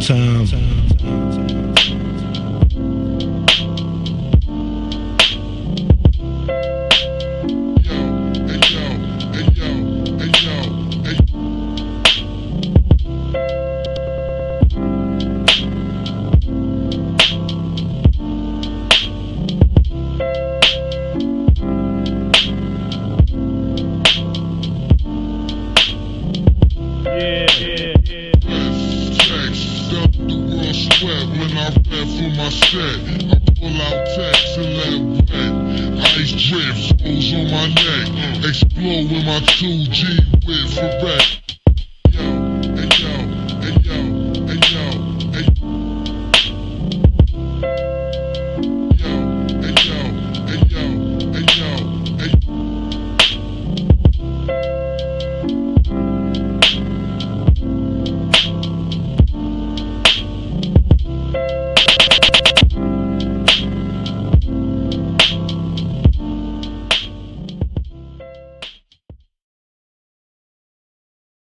Wun.Time. When I rap for my set, I pull out text and let wet. Ice drip, froze on my neck. Explode with my 2G with for rap.